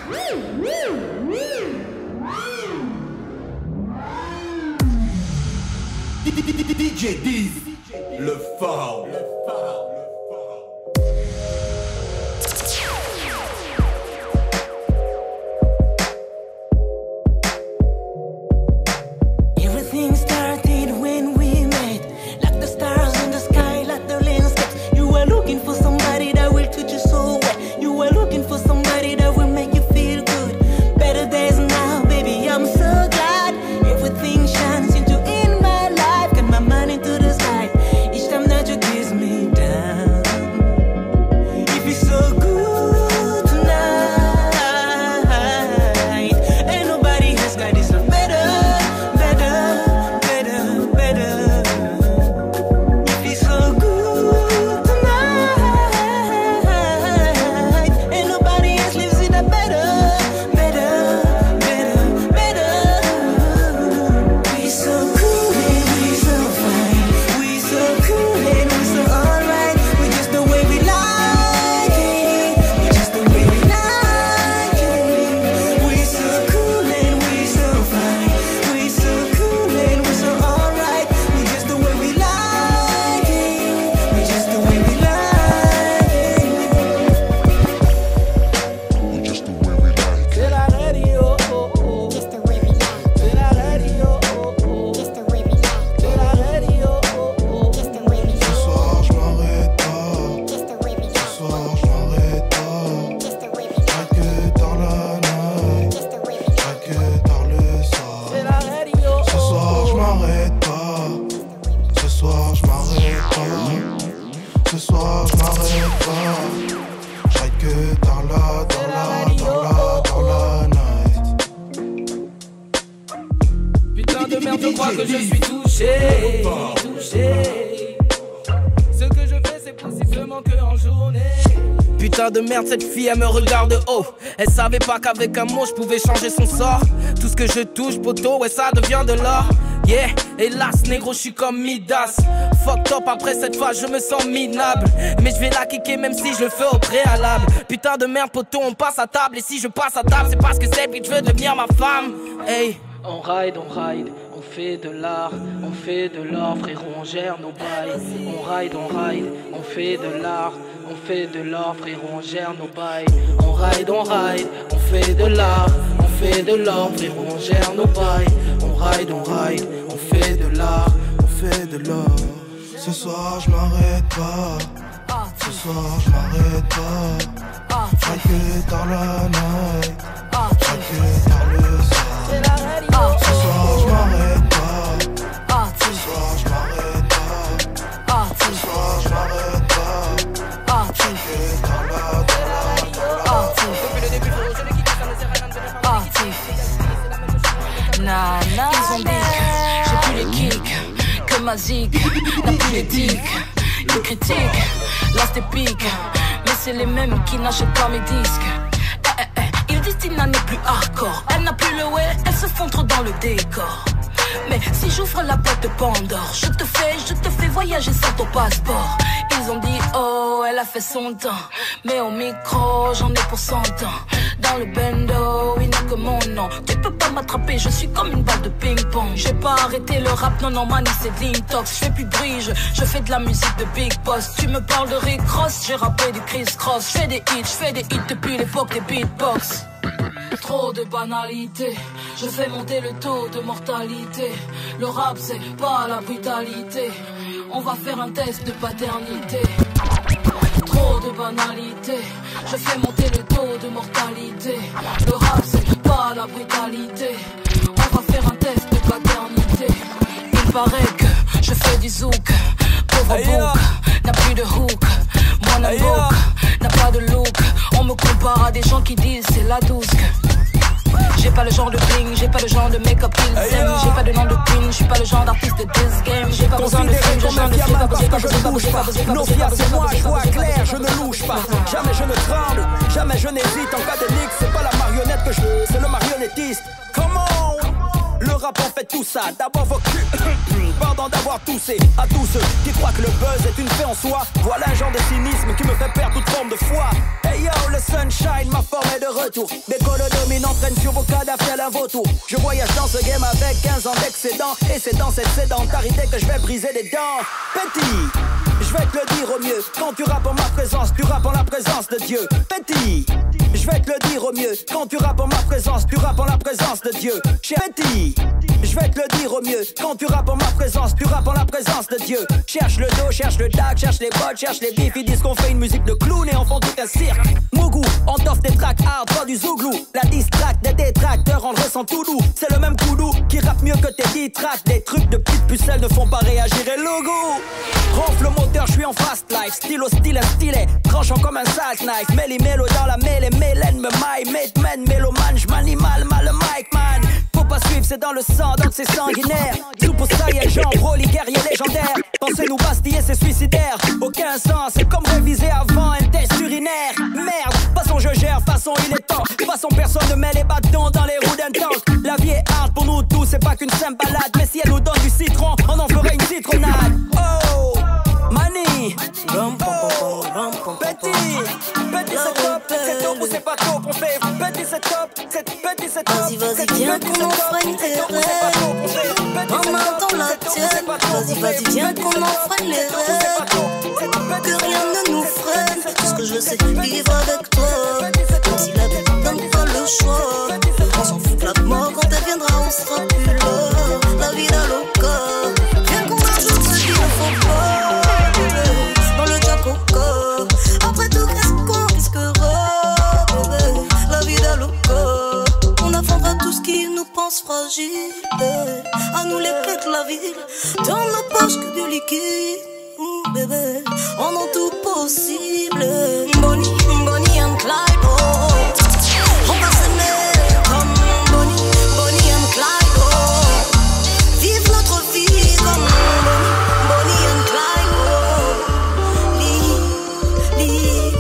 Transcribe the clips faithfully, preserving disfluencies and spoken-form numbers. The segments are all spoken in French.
D J Diz, le fort. Everything started when we met, like the stars in the sky, like the landscapes. You were looking for somebody that will touch you so well. You were looking for somebody that will make you feel good. Better days now, baby, I'm so glad. Everything shines into in my life, got my mind into the sky. Each time that you kiss me down, it feels so good tonight. Ain't nobody has got this love better. De merde, cette fille elle me regarde haut. Elle savait pas qu'avec un mot je pouvais changer son sort. Tout ce que je touche, poteau, ouais ça devient de l'or. Yeah, hélas négro je suis comme Midas. Fuck top après cette phase je me sens minable. Mais je vais la kicker même si je le fais au préalable. Putain de merde poteau on passe à table. Et si je passe à table c'est parce que cette bitch veut devenir ma femme. Hey. On ride, on ride, on fait de l'art, on fait de l'or, frérot, on gère nos bails. On ride, on ride, on fait de l'art, on fait de l'or, frérot, on gère nos bails. On ride, on ride, on fait de l'art, on fait de l'or, frérot, on gère nos bails. On ride, on ride, on fait de l'art, on fait de l'or. Ce soir je m'arrête pas, ce soir je m'arrête pas. J'ai que dans la night, j'ai que dans le soir. Ce soir je m'arrête pas, ce soir je m'arrête pas, ce soir je m'arrête pas. J'ai que dans la, dans la, dans la. Depuis le début je l'ai quitté, ça ne sert à rien de venir. Nah, nah, ils ont dit que j'ai plus les kicks, que ma zig n'a plus l'éthique. Ils critiquent, là c'est pique, mais c'est les mêmes qui n'achètent pas mes disques. Eh, eh, eh. Ils disent Tina n'est plus hardcore, elle n'a plus le way, elle se fond trop dans le décor. Mais si j'ouvre la boîte de Pandore, je te fais, je te fais voyager sans ton passeport. Ils ont dit oh elle a fait son temps, mais au micro j'en ai pour cent ans. Dans le bendo il n'a que mon nom. Tu peux pas m'attraper, je suis comme une balle de ping-pong. J'ai pas arrêté le rap, non non mani c'est l'intox. Je fais plus de bridge, je, je fais de la musique de Big Boss. Tu me parles de Rick Ross, j'ai rappé du Chris Cross. Je fais des hits, je fais des hits depuis l'époque des beatbox. Trop de banalité, je fais monter le taux de mortalité. Le rap c'est pas la brutalité, on va faire un test de paternité. Trop de banalité, je fais monter le taux de mortalité. Le rap c'est pas la brutalité, on va faire un test de paternité. Il paraît que je fais du zouk, pauvre book, n'a plus de hook. Mon book n'a pas de look, on me compare à des gens qui disent c'est la douce. J'ai pas le genre de bling, j'ai pas le genre de make-up qu'ils aiment. J'ai pas de nom de queen, je suis pas le genre d'artiste de this game. J'ai pas besoin de film, je chante de film, pas besoin, pas besoin, pas besoin, pas besoin. Non, fier, c'est moi, je vois clair, je ne louche pas. Jamais je ne tremble, jamais je n'hésite. En cas de nique, c'est pas la marionnette que je... c'est le marionnettiste. Come on, le rap en fait tout ça. D'abord vos culs, pardon d'avoir toussé. À tous ceux qui croient que le buzz est une fait en soi, voilà un genre de cynisme qui me fait perdre toute forme de foi. Hey yo, le sunshine, ma forme est de retour. Des colodominants traînent sur vos cadavres tel un vautour. Je voyage dans ce game avec quinze ans d'excédent, et c'est dans cette sédentarité que je vais briser les dents. Petit, je vais te le dire au mieux. Quand tu rappes en ma présence, tu rappes en la présence de Dieu. Petit, je vais te le dire au mieux. Quand tu rappes en ma présence, tu rappes en la présence de Dieu. Cher petit, je vais te le dire au mieux. Quand tu rappes en ma présence, tu rappes en la présence de Dieu. Cherche le dos, cherche le dac, cherche les bottes, cherche les bifs. Ils disent qu'on fait une musique de clown et en font tout un cirque. Mougou, on t'offre des tracks hard, pas du zouglou. La distract des détracteurs, on le ressent tout doux. C'est le même koudou qui rappe mieux que tes dix tracks. Des trucs de petites pucelles ne font pas réagir et logo. Ronfle le moteur, je suis en fast life. Stylo, style, stylet, tranchant comme un salt knife. Méli mélo dans la mêlée, mélène me maille. Mate man, mélomane, j'manie mal, mal le mic man. Faut pas suivre, c'est dans le sang, donc c'est sanguinaire. Soupe au saïe, Jean Broly, guerrier légendaire. Pensez nous bastiller, c'est suicidaire. Aucun sens, c'est comme réviser avant un test urinaire. Merde, façon je gère, façon il est temps. Façon personne ne met les bâtons dans les roues d'un tank. La vie est hard pour nous tous, c'est pas qu'une simple balade. Mais si elle nous donne du citron, on en ferait une citronnade. Oh, Mani, oh, petit, petit c'est top, c'est top ou c'est pas top. On fait petit c'est top, c'est petit c'est top. Vas-y, vas-y, viens qu'on enfreigne tes rêves. En attendant la tienne. Vas-y, vas-y, viens qu'on enfreigne les rêves. Que rien ne nous freine. Tout ce que je sais, vivre avec toi. Même si la vie donne pas le choix. On s'en fout de la mort, quand elle viendra, on sera plus là. La vida loca. Viens qu'on marche sur ce qu'il ne faut pas. Dans le Jacoco. Après tout, qu'est-ce qu'on risquera? La vida loca. On affrontera tout ce qui nous pense fragile. À nous les clés de la ville. Dans nos poches que du liquide. Mmh, bébé, on a tout possible. Bonnie, Bonnie and Clyde. Oh, oh. On va s'aimer comme Bonnie, Bonnie and Clyde. Oh. Vive notre vie comme Bonnie, Bonnie and Clyde. Oh. Libre, libre.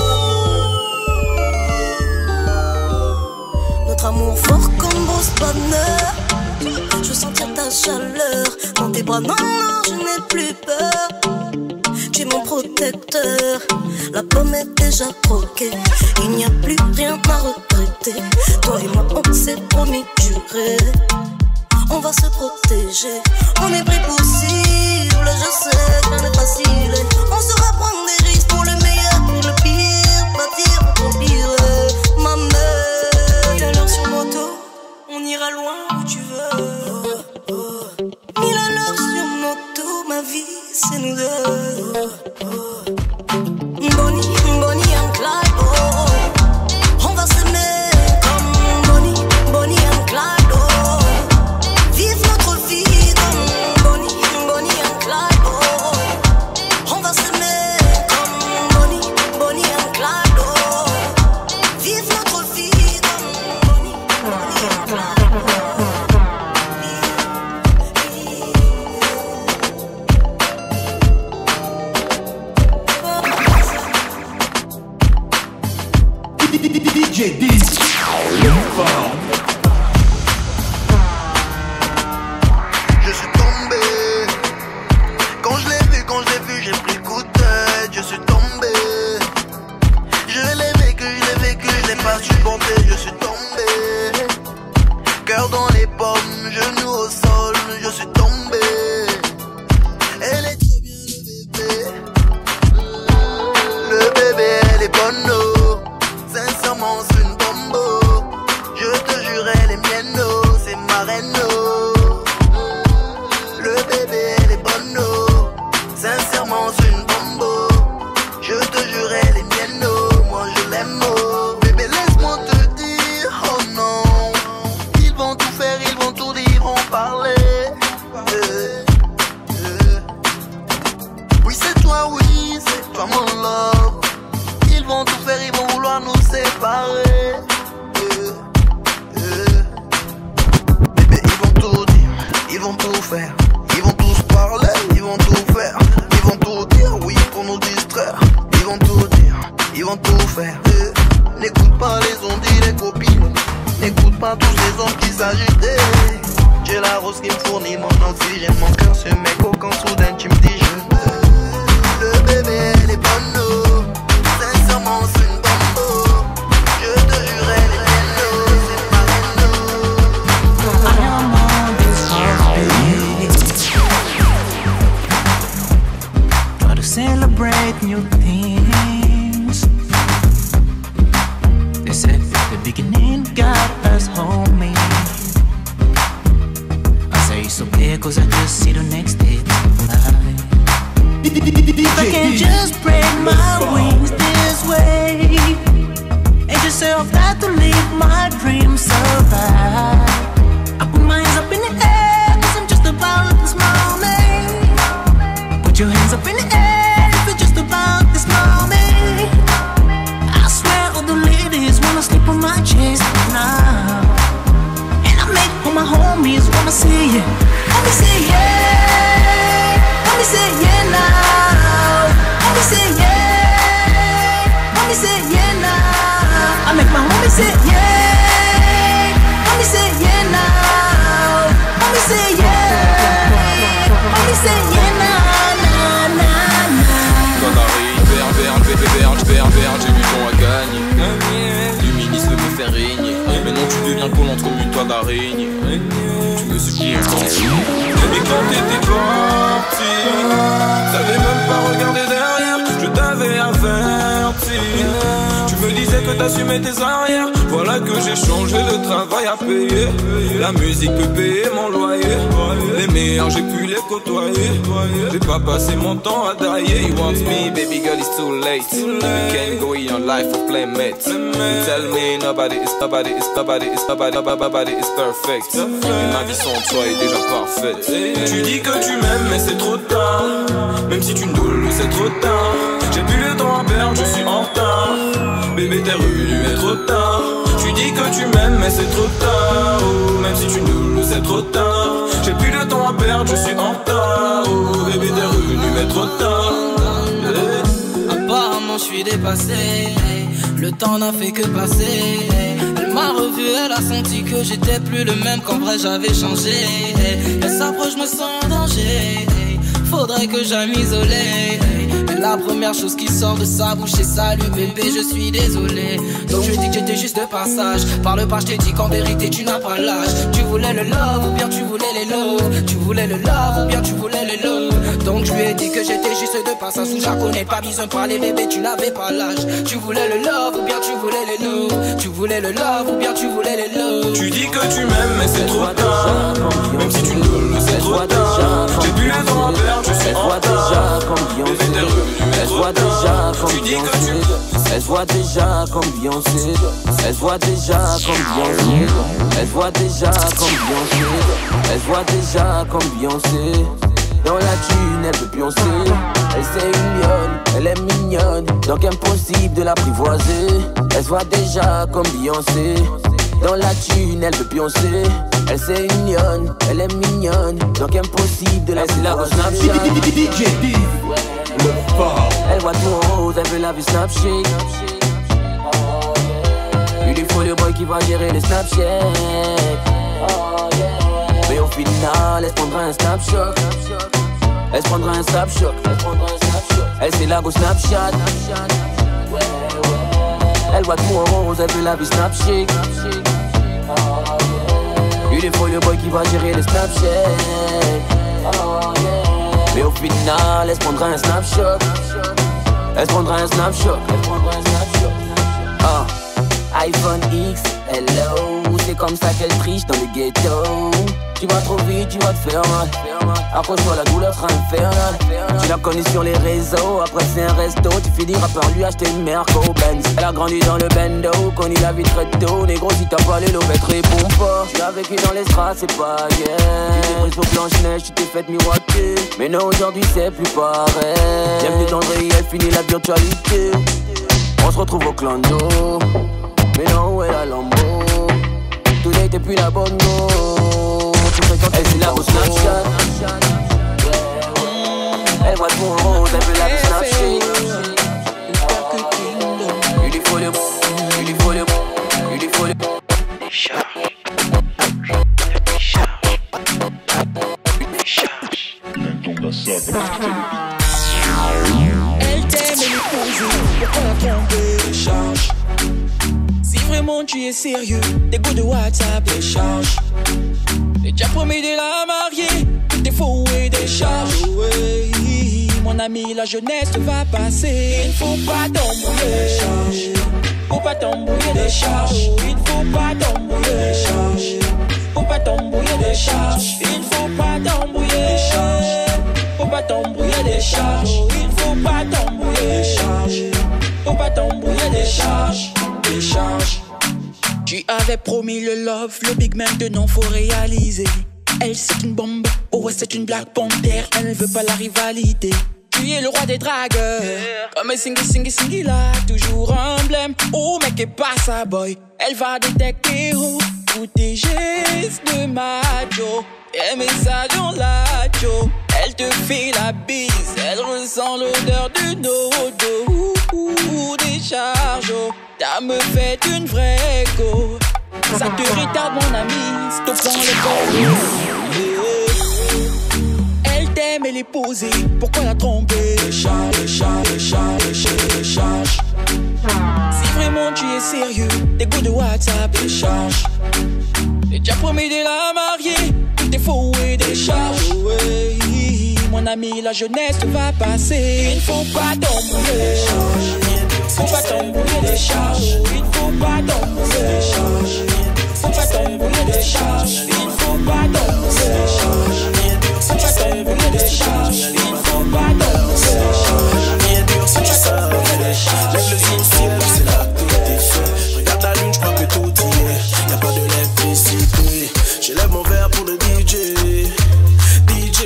Notre amour fort comme Bruce Banner. Je veux sentir ta chaleur dans tes bras. Non, non, je n'ai plus peur. Tu es mon protecteur. La pomme est déjà croquée. Il n'y a plus rien à regretter. Toi et moi, on s'est promis juré. On va se protéger. On est pris pour cible. Je sais que rien n'est facile. On saura prendre des risques pour le meilleur, pour le pire. Bâtir pour ton pire. Ma mère, viens l'heure sur moto. On ira loin où tu veux. Mille à l'heure sur moto. Ma vie, c'est nous deux. Bonnie, Bonnie and Clyde. Oh, oh. On va s'aimer comme Bonnie, Bonnie and Clyde. Oh. Vive notre vie comme Bonnie, Bonnie and Clyde. Oh, oh. On va s'aimer comme Bonnie, Bonnie and Clyde. Oh. Vive notre vie comme Bonnie, Bonnie and Clyde. D J Diz, le fort. Je suis tombé. Quand je l'ai vu, quand je l'ai vu, j'ai pris le coup de tête. Je suis tombé. Je l'ai vécu, je l'ai vécu, je l'ai pas supporté. Je suis tombé. Cœur dans les pommes, genoux au sol. Je suis tombé. Elle est trop bien le bébé. Le bébé, elle est bonne. Sincèrement, c'est une bombo. Je te jure, elle est mienne, oh, c'est ma reine, oh. Le bébé, elle est bonne, oh. Sincèrement, c'est une bombo. Je te jure, elle est mienne, oh. Moi, je l'aime, oh. Bébé, laisse-moi te dire, oh non. Ils vont tout faire, ils vont tout dire, ils vont parler. Euh, euh. Oui, c'est toi, oui, c'est toi, mon love. Ils vont tout faire, ils vont vouloir nous séparer. Euh, euh. Bébé, ils vont tout dire, ils vont tout faire. Ils vont tous parler, ils vont tout faire. Ils vont tout dire, oui, pour nous distraire. Ils vont tout dire, ils vont tout faire. Euh, N'écoute pas les ondits, les copines. N'écoute pas tous ces hommes qui s'agitaient. J'ai rose qui me fournit mon oxygène. Mon cœur se met qu'au quand soudain tu me dis je t'aime. Le bébé elle est bonne, oh. Sincèrement c'est une bombe, oh. Je te jure elle est mienne, oh. C'est ma reine, oh. I am on this house, try to celebrate new things. They said the beginning got us homie. I say it's okay cause I just see the next day tonight. I can't just spread my wings this way and just say I've got to live my dreams survive. I put my hands up in the air cause I'm just about this moment. Put your hands up in the air if it's just about this moment. I swear all the ladies wanna sleep on my chest now. And I make all my homies wanna see it. Let me say yeah. Let me say yeah now. Let me say yeah. Let me say yeah now. I make my homies say yeah. Let me say yeah now. Let me say yeah. Let me say yeah now, nah, nah, nah. Dans la rue, vert, vert, vert, vert, vert, vert, j'ai du temps à gagner. L'humanisme me fait régner. Mais non, tu deviens con entre toi d'araignée. Tu me supplies un temps. Mais quand t'étais parti, t'avais même pas regardé derrière. Je t'avais averti. Tu me disais que t'assumais tes arrières. Voilà que j'ai changé de travail à payer. La musique peut payer mon loyer. Les meilleurs j'ai pu les côtoyer. J'ai pas passé mon temps à dailler. You want me, baby girl, it's too late. You can't go in your life for playmates. You tell me nobody is nobody is nobody is nobody nobody is perfect. Mais ma vie sans toi est déjà parfaite. Tu dis que tu m'aimes mais c'est trop tard. Même si tu nous c'est trop tard. J'ai plus le temps à perdre, je suis en retard. Bébé t'es revenu mais trop tard. Tu dis que tu m'aimes mais c'est trop tard, oh. Même si tu nous c'est trop tard. J'ai plus de temps à perdre, je suis en retard, oh. Bébé t'es revenu mais trop tard, hey. Apparemment je suis dépassé, le temps n'a fait que passer. Elle m'a revu, elle a senti que j'étais plus le même, qu'en vrai j'avais changé. Elle s'approche, je me sens en danger, faudrait que j'aille m'isoler. Mais la première chose qui sort de sa bouche c'est salut bébé, je suis désolé. Donc je dis que j'étais juste de passage. Par le pas je t'ai dit qu'en vérité tu n'as pas l'âge. Tu voulais le love ou bien tu voulais les love. Tu voulais le love ou bien tu voulais les love. Donc je lui ai dit que j'étais juste de passage. Sous je connais pas besoin de parler bébé, tu n'avais pas l'âge. Tu voulais le love ou bien tu voulais les love. Tu voulais le love ou bien tu voulais les love. Tu dis que tu m'aimes mais c'est trop tard. Même si tu ne le sais trop tard. J'ai plus le temps à perdre, je suis en retard. Bébé t'es revenu mais trop tard. Tu dis que tu m'aimes. Elle se voit déjà comme Beyoncé. Elle se voit déjà comme Beyoncé. Elle se voit déjà comme Beyoncé. Elle se voit déjà comme Beyoncé. Dans la thune, elle veut pioncer. Elle c'est une lionne, elle est mignonne. Donc impossible de l'apprivoiser. Elle se voit déjà comme Beyoncé. Dans la thune, elle veut pioncer. Elle c'est une lionne, elle est mignonne. Donc impossible de l'apprivoiser. D J D, le fort. Elle voit tout rose, elle veut la vie Snapchat. Il lui faut le boy qui va gérer les Snapchat. Mais au final, elle se prendra un Snapshot. Elle se prendra un Snapshot. Elle c'est la go Snapchat. Elle voit tout rose, elle veut la vie Snapchat. Il lui faut le boy qui va gérer les Snapchat. Mais au final, elle se prendra un Snapshot. Elle se prendra un Snapshot. Ah, iPhone X, hello. C'est comme ça qu'elle triche dans le ghetto. Tu vas trop vite, tu vas te faire mal. Accroche-toi, la douleur sera infernale. Tu l'as connue sur les réseaux, après c'est un resto. Tu finiras par lui acheter une Merco-Benz. Elle a grandi dans le bendo, connu la vie très tôt. Négro, si t'as pas les lobettes, réponds pas. Tu l'as vécu dans les strass, c'est pas guère. Tu t'es pris sur Blanche-Neige, tu t'es fait miroiter. Mais non, aujourd'hui c'est plus pareil. Bienvenue dans le réel, fini la virtualité. On se retrouve au clando. Mais non, où est la Lambo? Tout n'était plus la bonne go. Elle c'est la go Snapchat. Elle voit tout en rose, elle veut la go Snapchat. Il lui faut le, il lui faut le, il lui faut le. tu es sérieux, tes goûts de WhatsApp décharge. J'ai déjà promis de la marier, des faux et des charges. Oui, mon ami, la jeunesse va passer. Il faut pas t'embrouiller, faut pas t'embrouiller des charges. Il faut pas t'embrouiller des charges, faut pas t'embrouiller des charges. Il faut pas t'embrouiller des charges, faut pas t'embrouiller des charges. Il faut pas t'embrouiller des charges, faut pas t'embrouiller des charges, des charges. Tu avais promis le love, le big maintenant faut réaliser. Elle c'est une bombe, oh ouais c'est une Black Panther. Elle ne veut pas la rivalité. Tu es le roi des dragueurs, comme un single single single là, toujours un blême. Oh mec et pas sa boy, elle va détecter oh, tous tes gestes de macho. Et messages en lacho, elle te fait la bise, elle ressent l'odeur de nos dos. Ouh, décharge, oh, t'as me fait une vraie go. Ça te retarde mon ami, stop dans le corps. Elle t'aime, elle est posée, pourquoi la tromper? Décharge, décharge, décharge, décharge, décharge. Si vraiment tu es sérieux, tes goûts de WhatsApp décharge. J'ai déjà promis de la marier, des faux et des charges. Oui, mon ami, la jeunesse va passer. Il faut pas t'embrouiller, faut pas t'embrouiller des charges. Il faut pas t'embrouiller des charges, faut pas t'embrouiller des charges. Il faut pas t'embrouiller des charges, faut pas t'embrouiller des charges. Il faut pas t'embrouiller des charges, faut pas t'embrouiller des charges. Lève le ciel, c'est là que tout est fait. Regarde la lune, je crois que tout y est. Y'a pas d'électricité. J'élève mon verre pour le D J, D J.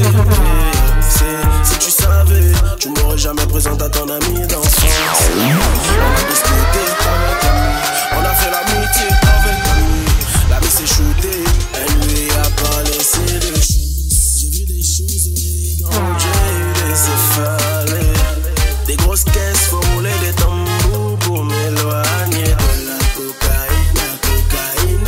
Si tu savais, tu m'aurais jamais présenté à ton ami d'enfance. On a discuté avec lui, on a fait l'amitié avec lui. La vie s'est shootée, elle lui a pas laissé de choses. J'ai vu des choses horribles, j'ai eu des céphalées. Des grosses caisses, faut rouler des tambours pour m'éloigner de la cocaïne, cocaïne.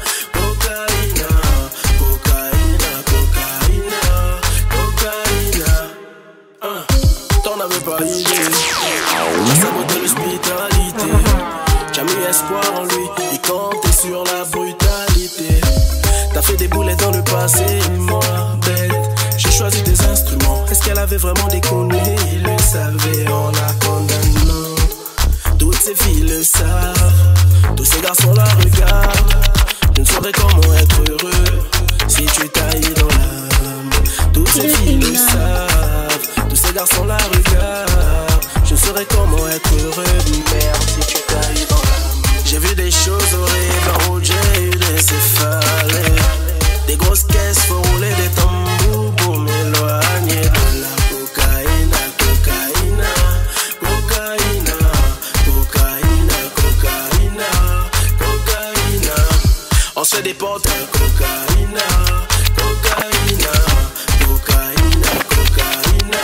Pas idée, j'ai saboté l'hospitalité. J'ai mis espoir en lui, il comptait sur la brutalité. T'as fait des boulets dans le passé, moi bête. J'ai choisi des instruments, est-ce qu'elle avait vraiment déconné? Il le savait en la condamnant. Toutes ces filles le savent, tous ces garçons la regardent. Je ne saurais comment être heureux si tu tailles dans l'âme. Toutes ces filles le savent, tous ces garçons la regardent. Je saurais comment être heureux, merde, si tu tailles dans l'âme. J'ai vu des choses horribles en route, j'ai eu des céphalées. Des grosses caisses, faut rouler des tambours pour m'éloigner de la cocaïne, cocaïne, cocaïne, cocaïne, cocaïne, cocaïne. On se fait des potes, cocaïne, cocaïne, cocaïne, cocaïne.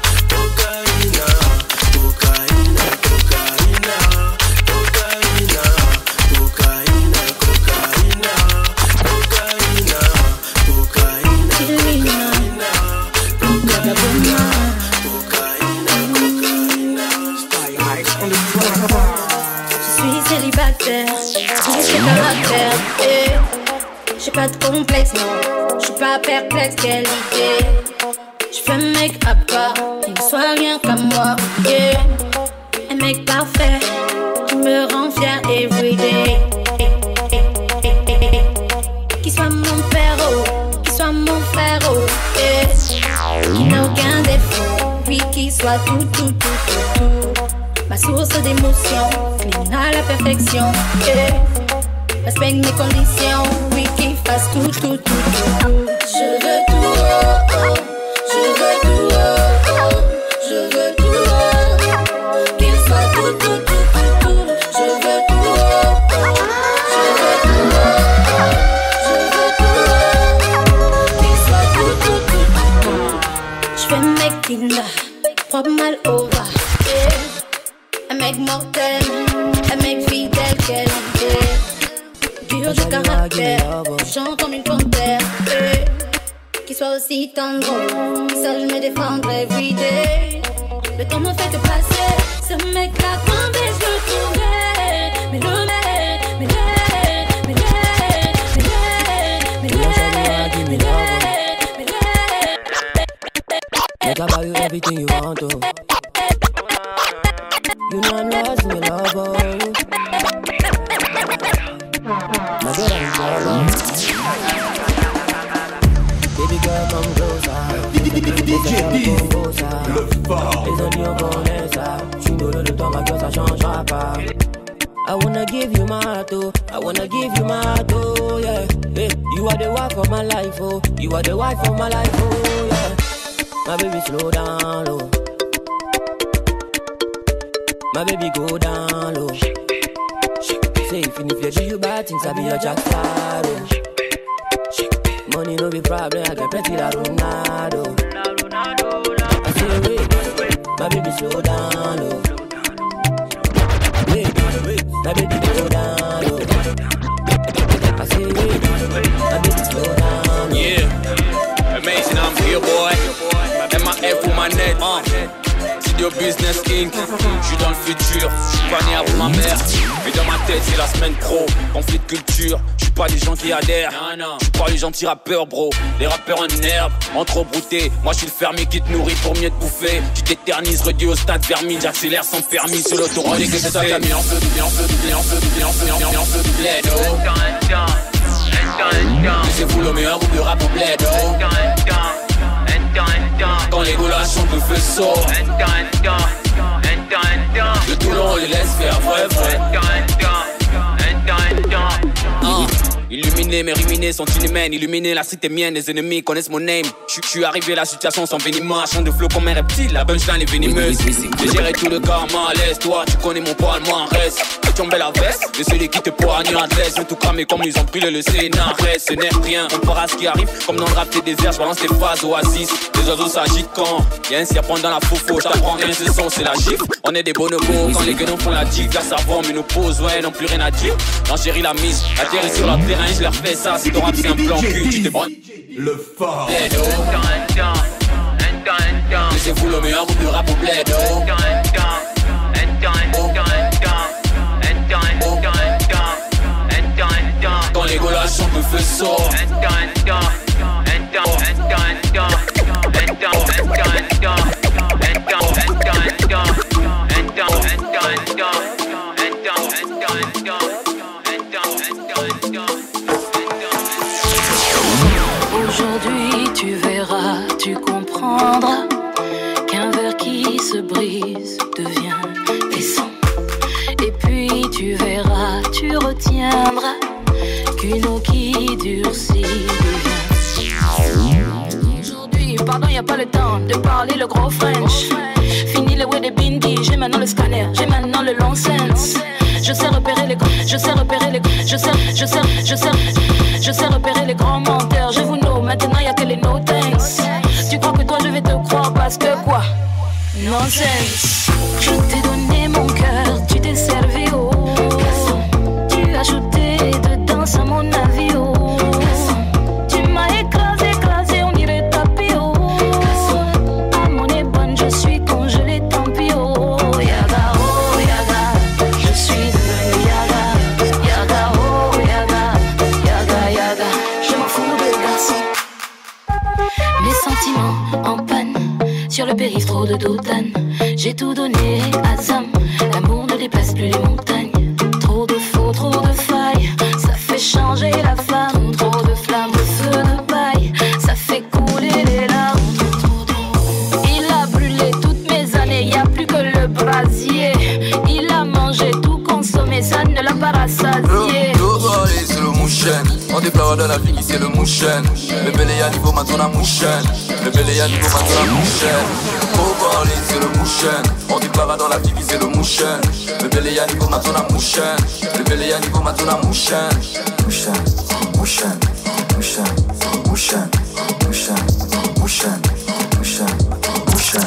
J'ai pas de complexe, non, j'suis pas perplexe, quelle idée. J'fais un mec à part, qui ne soit rien comme moi, yeah. Un mec parfait, qui me rend fier everyday. Qui soit mon frérot, qui soit mon frérot, yeah. Qui n'a aucun défaut, puis qui soit tout, tout, tout, tout, tout. Ma source d'émotion, clean à la perfection, yeah. Respecte mes conditions, oui, qu'il fasse tout, tout, tout, tout, tout. Je veux tout, oh, oh. Je veux tout, oh, oh. Je veux tout, oh, oh. Qu'il soit tout, tout, tout, tout, tout. Je veux tout, oh, oh. Je veux tout, oh, oh. Je veux tout, oh, oh. Qu'il soit tout, tout, tout, tout, tout. Je fais un mec qui n'a pas mal over, yeah. Un mec mortel, un mec fidèle, quelle idée. Dur de caractère, touchant comme une panthère, eh. Qui soit aussi tendre, qui sache me défendre everyday. Le temps me fait te passer, ce mec-là, quand est-ce que je le trouvais? Mais le mec, mais le You know I'm lost in your love, oh. My girl, I'm sorry. Baby girl, come closer. D J Diz, le fort. Les amis, on connaît ça. Tu nous donnes le temps, ma gueule, ça changera pas. I wanna give you my heart, oh. I wanna give you my heart, oh, yeah. Hey, you are the wife of my life, oh. You are the wife of my life, oh, yeah. My baby, slow down, low. My baby, go down, low. Say, if you do you bad things, I be your Jack Sparrow. Money no be problem, I get plenty like Ronaldo. I say, wait, my baby, slow down, low. Wait, wait, my baby, slow down, low. I say, wait, my baby, slow down, low. Yeah, amazing, I'm here, boy. M A F ou manette, hein. Studio Business Inc. J'suis dans le futur, j'suis pas né avant ma mère. Mais dans ma tête, c'est la semaine pro. Conflit de culture, j'suis pas les gens qui adhèrent. J'suis pas les gentils rappeurs, bro. Les rappeurs en herbe, en trop brouté. Moi j'suis le fermier qui te nourrit pour mieux te bouffer. Tu t'éternises, redis au stade vermine. J'accélère sans permis sur l'autoroute. Et que c'est ça, t'as mis en feu, mis en feu, mis en feu, mis en feu, mis en feu, bled, oh. Laissez-vous le meilleur groupe de rap au bled, oh. Quand les gars chantent le feu sort. De Toulon on les laisse faire vrai vrai. uh. Illuminé, mes ruminés sont inhumaines. Illuminé, la cité mienne, les ennemis connaissent mon name. J'suis arrivé, la situation sans venimeux. Chant de flow comme un reptile, la punchline est venimeuse. J'ai géré tout le karma à l'aise. Toi, tu connais mon poil, moi en reste. Tu tombes la veste, de celui qui te poigne en adresse. J'ai tout cramé comme ils ont pris le Sénat. Reste, ce n'est rien, on fera ce qui arrive. Comme dans le rap des déserts, j'balance tes phases oasis. Les oiseaux s'agitent quand y'a un serpent dans la fofo. J't'apprends rien, ce son, c'est la gifle. On est des bonobos, quand les guenons font la dive. Là, ça va, mais nos pauses, ouais, n'ont plus rien à dire. Non, chérie, la mise, atterri sur la terrain, je leur fais ça. Si ton rap c'est un plan cul, tu te branles. Le fort. Laissez-vous le meilleur groupe de rap au bled, oh. Quand les gars chantent le feu sort. Aujourd'hui tu verras, tu comprendras qu'un verre qui se brise devient des sons. Et puis tu verras, tu retiendras qu'une eau qui durcit devient. Aujourd'hui, pardon, y a pas le temps de parler le gros French. Fini le way de Bindi, j'ai maintenant le scanner, j'ai maintenant le long sense. Je sais repérer les, je sais repérer les, je sais, je sais, je sais, je sais repérer les grands menteurs. Je vous know, maintenant y'a que les no thanks. Tu crois que toi je vais te croire parce que quoi? Nonsense. Je t'ai donné mon cœur, tu t'es servi au. Tu as ajouté dedans à mon avis oh. Tu m'as écrasé, écrasé, on dirait tapis oh. À mon ébonne, je suis congelé, tant pis oh. Yaga oh yaga, je suis devenu yaga. Yaga oh yaga, yaga yaga, je m'en fous de garçon. Mes sentiments en panne, sur le périph' trop de doutane. J'ai tout donné à Zam, l'amour ne dépasse plus les montagnes. Trop de faux, trop de failles, ça fait changer la femme. Trop de flammes, de feu, de paille, ça fait couler les larmes. Il a brûlé toutes mes années, y a plus que le brasier. Il a mangé, tout consommé, ça ne l'a pas rassasié. Allez, c'est le mouchen. On déploie dans la vie, c'est le mouchen. Le belé à niveau, maintenant la mouchen. Le belé à niveau, maintenant la mouchen. Oh, allez, c'est le mouchen. On déploie dans la vie, c'est le mouchen. Le belé à niveau, maintenant la mouchen. Le belé à niveau, maintenant la mouchen. Mouchen, mouchen, mouchen, mouchen, mouchen, mouchen, mouchen, mouchen.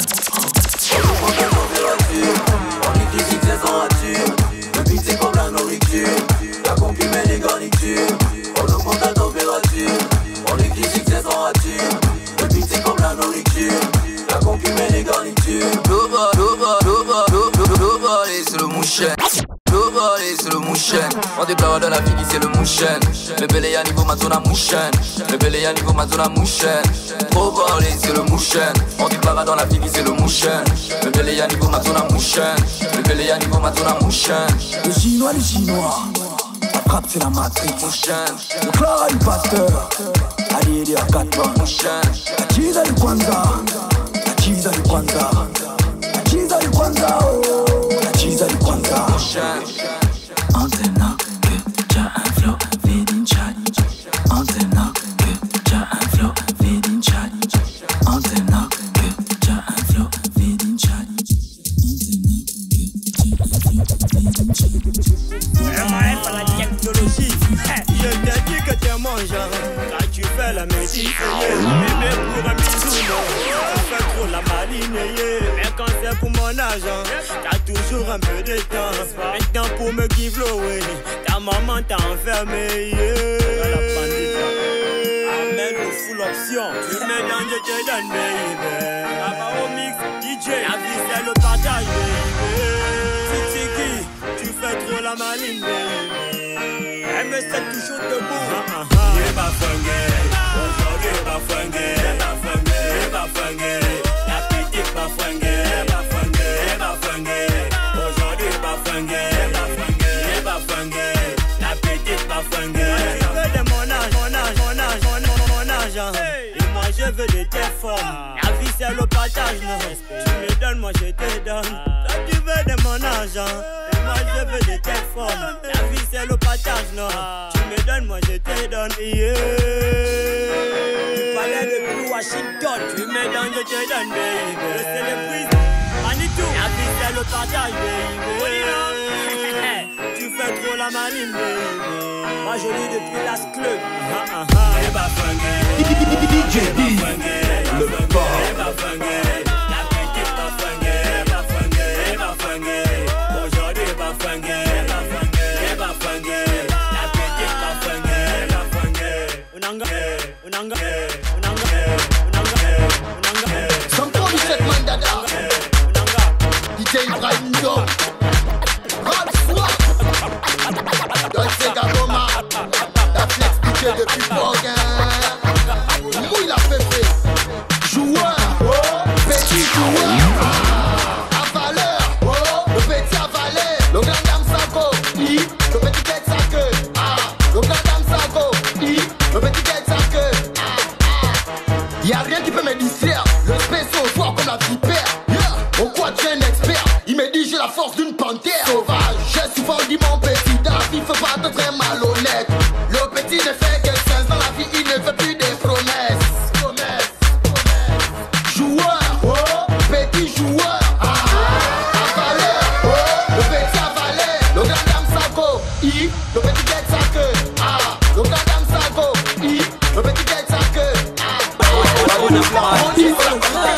On est qui c'est sans rature. Le beat c'est comme la nourriture. La compi met les garnitures. On augmente la température. On est qui c'est sans rature. Le beat c'est comme la nourriture. La compi met les garnitures. L'ova, l'ova, l'ova, l'ova, l'ova, c'est le mouchen. L'ova, c'est le mouchen. On déclare dans la vie c'est le mouchen. Le belé à niveau mazona mouchen. Le belé à niveau mazona mouchen. Trop parler c'est le mouchen. On déclare dans la vie c'est le mouchen. Le belé à niveau mazona mouchen. Le belé à niveau mazona mouchen. Les chinois, les chinois. La frappe c'est la matrice. Le Clara du pasteur. Ali et à quatre bancs. La cheese du Kwanza. La cheese du Kwanza. La cheese du Kwanza. La cheese du Kwanza. Antena que t'as un flow feeding challenge. Antena que t'as un flow feeding challenge. Antena que t'as un flow feeding challenge. Vraiment pas la technologie. Je t'ai dit que t'es mon genre. Quand tu fais la musique, bébé pour un bisou, tu fais trop la maline. Mais quand c'est pour mon argent, t'as toujours un peu de temps. Maintenant pour me give away, ta maman t'a enfermé. Amen au full option. Tu mets dans je te donne, baby. Là-bas au mix, D J, la vie c'est le partage, baby. Tu fais trop la maline, baby. Elle me sait toujours debout. Il va funguer, aujourd'hui il va funguer. Il va funguer, il va funguer. La petite va funguer, il va funguer, il va funguer. Aujourd'hui il va funguer, il va funguer, il va funguer. La petite va funguer. Tu veux de mon âge, mon âge, mon âge, mon, mon âge. Et moi je veux de tes formes. La vie c'est le partage, non. Tu me donnes, moi je te donne. Toi tu veux de mon argent. Moi je veux de tes formes. La vie c'est le partage, non. Tu me donnes, moi je te donne. Yeah. Tu parlais de Blue Washington. Tu me donnes, je te donne, baby. Je célébrise Manitou. La vie c'est le partage, baby. Tu fais trop la manine, baby. Moi je lis depuis Las Club. Et bah funguer. D J D, le fort. Et bah funguer. La petite va funguer. Va funguer, va funguer. Aujourd'hui va funguer. Va funguer, va funguer. La petite va funguer. Va funguer. Unanga, unanga, unanga, unanga, unanga. Champion du sept Mandada. D J Ibrahim Ndo. Rap Dolce Gaboma. La flex D J depuis Bourguin. Mouille la pépé. Joueur, petit joueur. À valeur, le petit à valer. Le grand dame Sago, I. Le petit tête sa queue. Ah, le grand dame Sago, I. Le petit tête sa queue. Ah, ah. Y'a rien qui peut me distraire. Le spécial fort comme la vipère. Yeah. Au quoi tu es un expert? Il me dit j'ai la force d'une panthère. Sauvage, j'ai souvent dit mon petit David, faut pas te très malhonnête. Le petit ne fait que seize dans la vie, il ne veut plus des promesses. Promesses, promesses. Joueur, oh, petit joueur. Ah, à valeur, oh, le petit à valer. Le grand dame Sago, I. Le petit tête sa queue. Ah, le grand dame Sago, I. Le petit tête sa queue. Ah, on y va, on y va.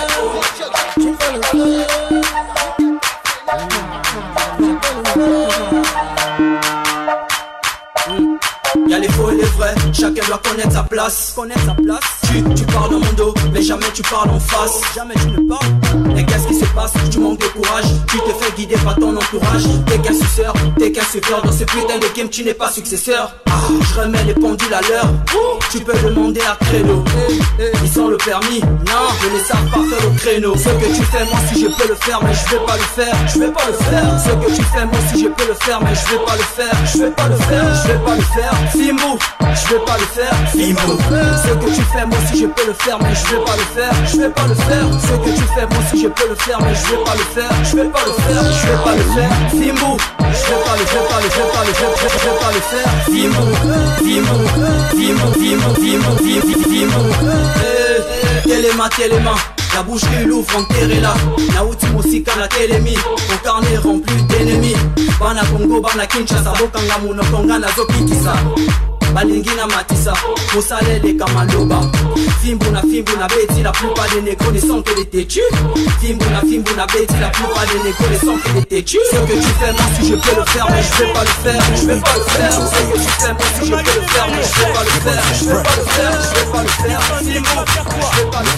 Y'a les faux et les vrais, chacun doit connaître sa place. Connaître sa place. Tu, tu parles dans mon dos, mais jamais tu parles en face. Jamais tu ne parles. Et qu'est-ce qui se passe? Tu manques de courage. Tu te fais guider par ton entourage. T'es qu'un suceur, t'es qu'un suceur. Dans ce putain de game, tu n'es pas successeur. Ah, je remets les pendules à l'heure. Tu peux demander à Créneau. Ils sont le permis. Non, je ne savent pas faire le créneau. Ce que tu fais, moi si je peux le faire, mais je vais pas le faire. Je vais pas le faire. Ce que tu fais, moi si je peux le faire, mais je vais pas le faire. Je vais pas le faire. Je vais pas le faire. Fimbo, je vais pas le faire. Fimbo. Ce que tu fais, moi si je peux le faire, mais je vais pas le faire. Je vais pas le faire. Ce que tu fais, moi si je peux le faire, mais je vais pas le faire. Je vais pas le faire. Je vais pas le faire. Fimbo, je vais pas le, je vais pas le, je vais pas le, je vais, je vais pas le faire. Fimbo, Fimbo, Fimbo, Fimbo, Fimbo, Fimbo, Fimbo. Eh, téléma, téléma. La bouche qui l'ouvre, enterré là. Naouti Moussika, la télémie. Mon carnet rempli d'ennemis. Bana Congo, Bana Kinshasa, Bokanga Muno, Konga, Nazoki Kisa. Balingina Matissa, Moussalele Kamaloba. Fimbuna, Fimbuna, Betty, la plupart des négros ne sont que des têtus. Fimbuna, Fimbuna, Betty, la plupart des négros ne sont que des têtus. Ce que tu fais, moi si je peux le faire, mais je vais pas le faire. Je vais pas le faire. Ce que tu fais, moi si je peux le faire, mais je vais pas le faire. Je vais pas le faire. Je vais pas le faire. Fimbo, je vais pas le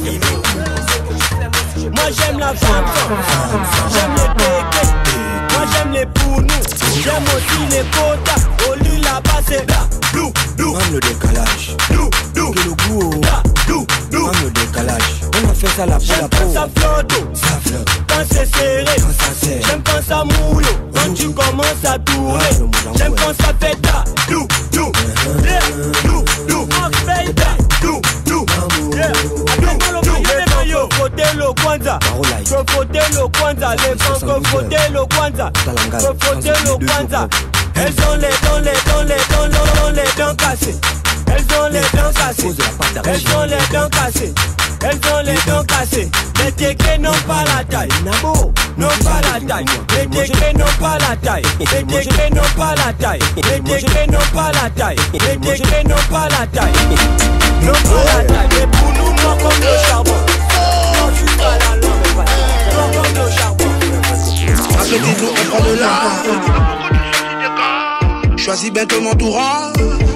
faire. Moi j'aime la vente, j'aime les béquets, moi j'aime les pour nous, j'aime aussi les quotas. Au lit là-bas c'est là, dou, dou. Même le décalage, dou, dou. Que le goût, là, dou, dou. même le décalage. On a fait ça la peau, la peau. Ça flotte, ça flotte. Quand c'est serré, quand ça serre. J'aime quand ça moule, quand tu commences à tourner. J'aime quand ça fait ta, dou, dou. Yeah, dou, dou. Dou, dou. Yeah, Côté le Kwanza, côté le Kwanza, les gens côté le Kwanza, côté le Kwanza. Elles ont les dents, les dents, les dents, les dents, les dents cassées. Elles ont les dents cassées. Elles ont les dents cassées. Elles ont les dents cassées. Les téqués n'ont pas la taille. N'ont pas la taille. Les téqués n'ont pas la taille. Les téqués n'ont pas la taille. Les téqués n'ont pas la taille. Les téqués n'ont pas la taille. N'ont pas la taille. Mais pour nous, non comme le charbon. Non, je suis pas là, non, mais pas là. Non comme le charbon. Après tes jours, on prend de l'argent. Choisis bien ton entourage.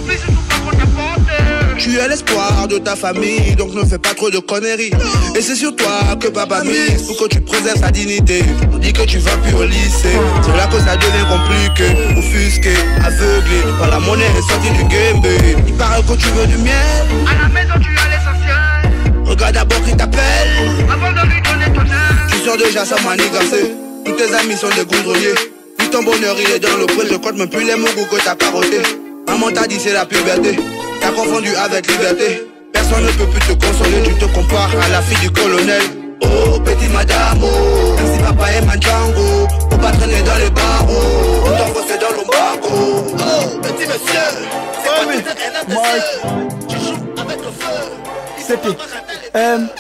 Tu es l'espoir de ta famille, donc ne fais pas trop de conneries. Et c'est sur toi que papa mise pour que tu préserves sa dignité. On dit que tu vas plus au lycée, c'est là que ça devient compliqué. Offusqué, aveuglé par la monnaie sortie du game, baby. Il paraît que tu veux du miel. À la maison tu as l'essentiel. Regarde d'abord qui t'appelle avant de lui donner ton âme. Tu sors déjà sans manigancer. Tous tes amis sont des goudronniers. Puis ton bonheur il est dans le pré. Je compte même plus les mots que t'as carotté. Maman t'a dit c'est la puberté. T'as confondu avec liberté. Personne ne peut plus te consoler. Tu te compares à la fille du colonel. Oh petit madame, oh. Même si papa est Mandjango, faut pas traîner dans les barreaux. On t'enfonce dans l'ombago. Oh petit monsieur, c'est pas tout un imbécile. Tu joues avec le feu. C'était M.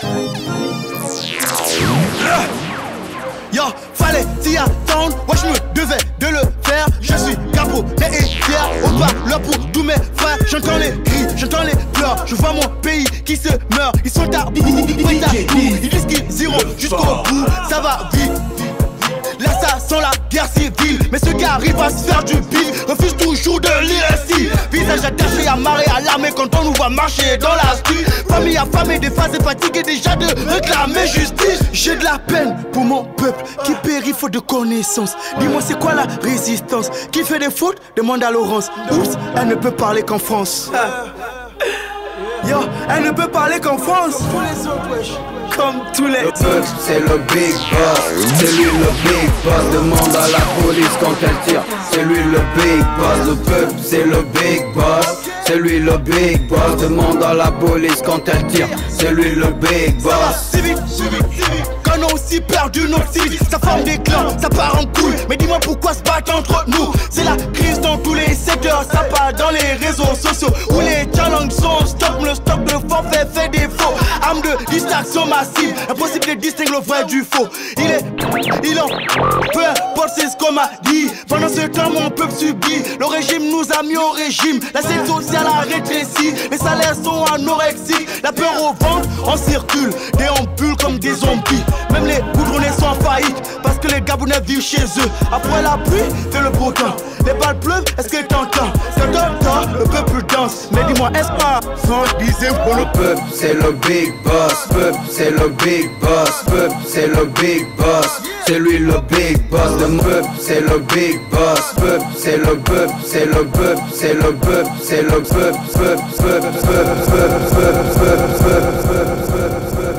Yo, fallait t'y attendre, ouais je me devais de le faire. Je suis capot, mais et fier. On parle là pour tous mes frères. J'entends les cris, j'entends les pleurs. Je vois mon pays qui se meurt. Ils sont à bout, ils à bout. Ils disent qu'ils iront jusqu'au bout. Ça va vite. Là ça sent la guerre civile. Mais ce gars arrive à se faire du bif. Refuse toujours de lire ainsi. Visage attaché, amarré à l'armée quand on nous voit marcher dans la rue. Famille affamée, des phases fatiguées déjà de réclamer justice. J'ai de la peine pour mon peuple qui périt faute de connaissances. Dis-moi c'est quoi la résistance? Qui fait des fautes? Demande à Laurence. Oups, elle ne peut parler qu'en France. Yo, elle ne peut parler qu'en France. Comme tous les autres, wesh. Comme tous les autres. Le peuple, c'est le big boss. C'est lui le big boss. Demande à la police quand elle tire. C'est lui le big boss. Le peuple, c'est le big boss. C'est lui le big boss. Demande à la police quand elle tire. C'est lui le big boss. Si vite, si vite, si vite. Qu'on a aussi perdu notre civis. Ça forme des clans, ça part en couille. Mais dis-moi pourquoi se battre entre nous. C'est la crise dans tous les secteurs. Ça part dans les réseaux sociaux où les challenges sont stop. Le stock de forfait fait défaut. Arme de distraction massive. Impossible de distinguer le vrai du faux. Il est, il en, peu importe c'est ce qu'on m'a dit. Pendant ce temps mon peuple subit. Le régime nous a mis au régime. La scène sociale a rétréci. Les salaires sont anorexiques. La peur au ventre, on circule. Déambule comme des zombies. Même les goudronnés sont en faillite. Parce que les Gabonais vivent chez eux. Après la pluie, fait le beau temps. Les balles pleuvent, est-ce que t'entends? Quand t'entends, le peuple danse. Mais dis-moi, est-ce pas sans dixième pour le peuple? C'est le big boss. Peuple, c'est le big boss. Peuple, c'est le big boss. C'est lui le big boss. Le peuple, c'est le big boss. Peuple, c'est le peuple, c'est le peuple, c'est le peuple, c'est le peuple, peuple, peuple, peuple, peuple, peuple, peuple.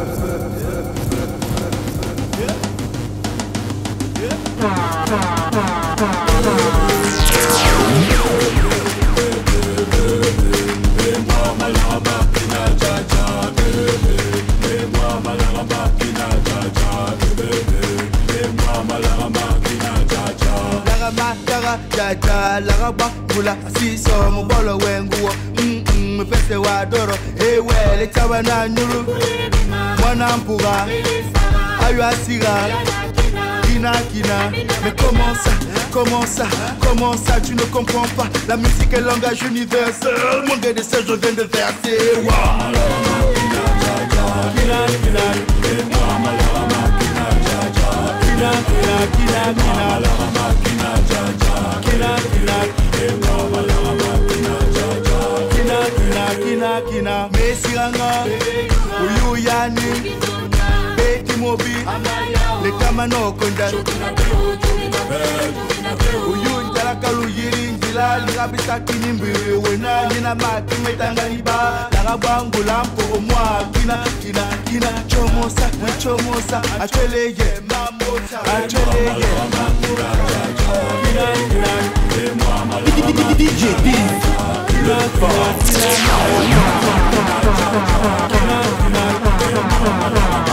Laraba, Mula, Siso, Mobolo, Wengu, me pese wa doro, eh ouais, les tabana nuru, Manampura, Ayuasira, Kina Kina, mais comment ça, comment ça, comment ça, tu ne comprends pas, la musique est langage universel, mon gars de ça je viens de verser, Kina Kina, Kina Kina, Kina Kina, Kina kina kina kina mesiranga uyu yani beti mobi le kamano konda uyu ntalakalu yiri Kabita kinimbi wena nina maki metangaliba Laga bangu lampo mwa kina kina kina Chomosa chomosa Atweleye mamota Atweleye D J D le fort.